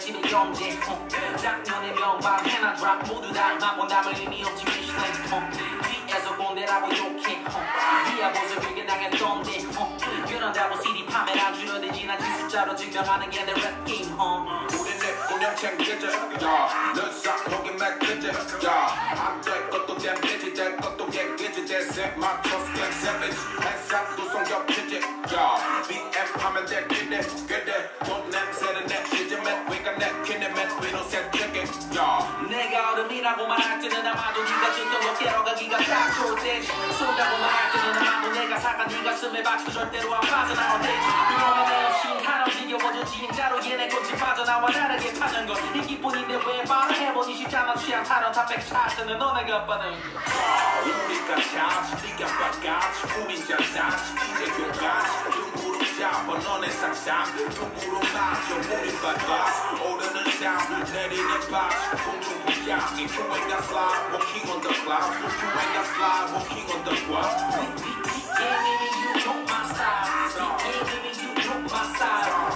집에 경제 작년에 명반 해나 드랍 모두 다 맛본담을 의미 없지 미슐랭 뒤에서 꼰대라고 욕해 위아 보석에게 당했던데 그런다고 CD 판매량 줄어들지 않지 숫자로 증명하는 게 내 랩 게임 우린 내 운영 챙기자 넌 싹목에 맡기자 안될 것도 댐비지 될 것도 깨끗이 대세 맞춰서 갱 세비지 한상도 성격치지 BM 하면 될 기대 그대 돈 냄새는 내 시즈맨 위가 내키는 맨 위로 새끼게 내가 얼음이라고 말할 때는 아마도 네가 줬던 거 깨러가기가 딱 좋을 때지 쏜다고 말할 때는 아마도 내가 사가 네 가슴에 받쳐 절대로 안 빠져나올 때지 그러면 내 없이 사람 지겨워져 진짜로 얘네 꽃이 빠져나와 다르게 파는 거 이기뿐인데 왜 바로 해보니 쉽잖아 취향 타령 다 백차트는 너네 것보는 우리가 잘 네가 바깥 우린 잘 사지 이제 교과서 눈으로 잡아 너네 상상 눈으로 맞춰 우린 바깥 오르는 삶 내리는 바지 공중 불향이 You ain't got slide walking on the cloud You ain't got slide walking on the ground You know my style You know my style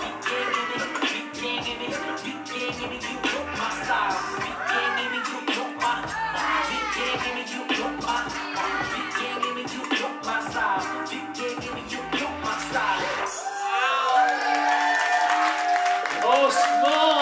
You know my style Oh, small.